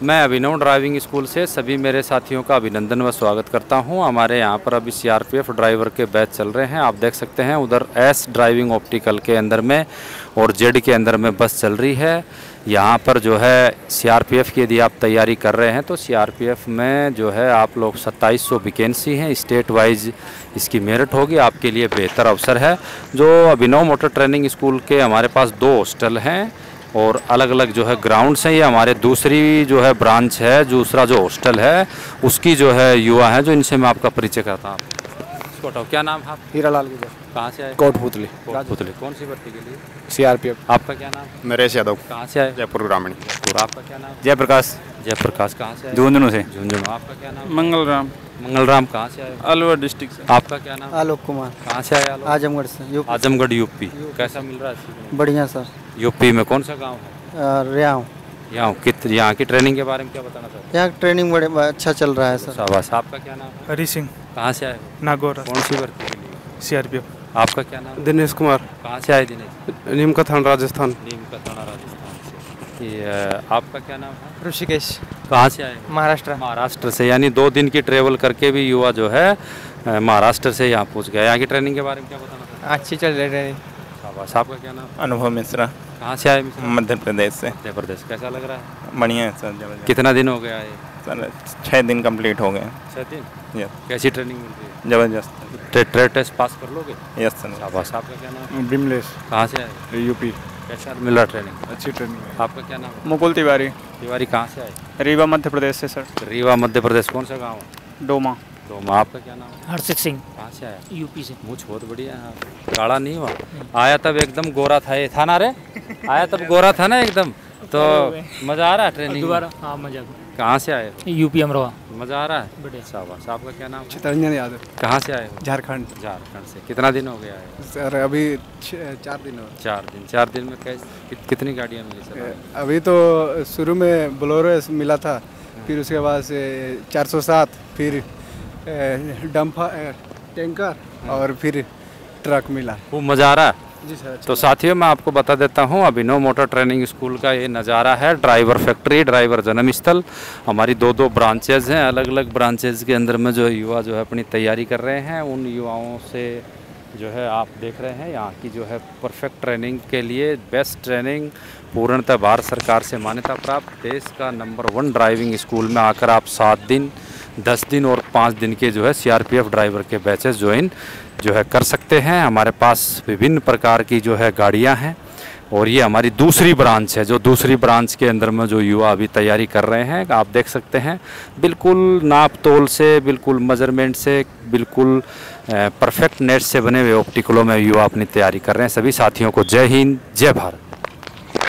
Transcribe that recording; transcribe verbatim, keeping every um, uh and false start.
मैं अभिनव driving school से सभी मेरे साथियों का अभिनंदन व स्वागत करता हूं। हमारे यहां पर अभी सीआरपीएफ ड्राइवर के बैच चल रहे हैं। आप देख सकते हैं उधर एस ड्राइविंग ऑप्टिकल के अंदर में और जेड के अंदर में बस चल रही है। यहां पर जो है सीआरपीएफ की यदि आप तैयारी कर रहे हैं तो सीआरपीएफ में जो है आप लोग सत्ताईस सौ वैकेंसी हैं, स्टेट वाइज इसकी मेरिट होगी, आपके लिए बेहतर अवसर है। जो अभिनव मोटर ट्रेनिंग स्कूल के हमारे पास दो हॉस्टल हैं और अलग अलग जो है ग्राउंड्स हैं। ये हमारे दूसरी जो है ब्रांच है, दूसरा जो हॉस्टल है उसकी जो है युवा है, जो इनसे मैं आपका परिचय करता हूँ। इसको क्या नाम है? हीरालाल गुजर। कहाँ से आए? कोटपुतली। कोटपुतली। कौन सी भर्ती के लिए? सीआरपीएफ। आपका क्या नाम? नरेश यादव। कहाँ से आए? जयपुर ग्रामीण। और आपका क्या नाम? जयप्रकाश। जयप्रकाश। कहाँ से आए? झुंझुनू से। झुंझुनू। आपका क्या नाम? मंगल राम। मंगल राम। कहाँ से आए? अलवर डिस्ट्रिक्ट से। आपका क्या नाम? आलोक कुमार। कहाँ से आए आलोक? आजमगढ़ से। आजमगढ़ यूपी। कैसा मिल रहा है? बढ़िया सर। यूपी में कौन सा गाँव है? रियाऊँ। यहाँ कित यहाँ की ट्रेनिंग के बारे में क्या बताना चाहते हैं? यहाँ ट्रेनिंग बड़े अच्छा चल रहा है सर। शाबाश। आपका क्या नाम है? हरी सिंह। कहाँ से आए? नागौर। कौन सी भर्ती के लिए? सीआरपीएफ। आपका क्या नाम? दिनेश कुमार। कहाँ से आए दिनेश? नीम का थाना राजस्थान। नीम का थाना राजस्थान से। ये आपका क्या नाम है? ऋषिकेश। कहाँ से आए? महाराष्ट्र। महाराष्ट्र से। यानी दो दिन की ट्रेवल करके भी युवा जो है महाराष्ट्र से यहाँ पहुँच गया। यहाँ की ट्रेनिंग के बारे में क्या बताना चाहते हैं? अच्छी चल रही है। शाबाश। आपका क्या नाम? अनुभव मिश्रा। कहाँ से आए मिश्रा? मध्य प्रदेश से। मध्य प्रदेश। कैसा लग रहा है? बढ़िया है सर। जबरदस्त। कितना दिन हो गया है? सर छः दिन कंप्लीट हो गए। छः दिन। यस। कैसी ट्रेनिंग मिल रही है? जबरदस्त। ट्रेड टेस्ट पास कर लोगे? Yes sir. शाबाश। आपका क्या नाम है? बिमलेश। कहाँ से आए? यूपी। कैसा मिल रहा ट्रेनिंग? अच्छी ट्रेनिंग। आपका क्या नाम है? मुकुल तिवारी। तिवारी। कहाँ से आए? रीवा मध्य प्रदेश से सर। रीवा मध्य प्रदेश। कौन सा गाँव है? डोमा। डोमा। आपका क्या नाम है? हर्षित सिंह। कहाँ से आया? यूपी से। मुझ बहुत बढ़िया है। काला नहीं हुआ? आया तब एकदम गोरा था। ये था ना रे? आया तब गोरा था ना एकदम। तो मज़ा आ रहा है ट्रेनिंग? दोबारा। हाँ मजा। कहाँ से आए? यूपी अमरोहा। मज़ा आ रहा है? बढ़िया। शाबाश। आपका क्या नाम है? चितरंजन यादव। कहाँ से आए हो? झारखंड। झारखंड से। कितना दिन हो गया है? सर अभी चार दिन हो। चार दिन। चार दिन में कैसे कि, कितनी गाड़ियाँ मिली सर? अभी तो शुरू में बोलेरो मिला था, फिर उसके बाद से चार सौ सात, फिर डम्फर टैंकर और फिर ट्रक मिला। खूब मज़ा आ रहा है? जी सर। तो साथियों मैं आपको बता देता हूं, अभिनव मोटर ट्रेनिंग स्कूल का ये नज़ारा है। ड्राइवर फैक्ट्री, ड्राइवर जन्मस्थल। हमारी दो दो ब्रांचेज हैं। अलग अलग ब्रांचेज के अंदर में जो युवा जो है अपनी तैयारी कर रहे हैं, उन युवाओं से जो है आप देख रहे हैं यहाँ की जो है परफेक्ट ट्रेनिंग के लिए बेस्ट ट्रेनिंग, पूर्णतः भारत सरकार से मान्यता प्राप्त देश का नंबर वन ड्राइविंग स्कूल में आकर आप सात दिन, दस दिन और पाँच दिन के जो है सीआरपीएफ ड्राइवर के बैचेस ज्वाइन जो है कर सकते हैं। हमारे पास विभिन्न प्रकार की जो है गाड़ियां हैं और ये हमारी दूसरी ब्रांच है। जो दूसरी ब्रांच के अंदर में जो युवा अभी तैयारी कर रहे हैं, आप देख सकते हैं बिल्कुल नाप तोल से, बिल्कुल मेजरमेंट से, बिल्कुल परफेक्ट नेट से बने हुए ऑप्टिकलों में युवा अपनी तैयारी कर रहे हैं। सभी साथियों को जय हिंद, जय भारत।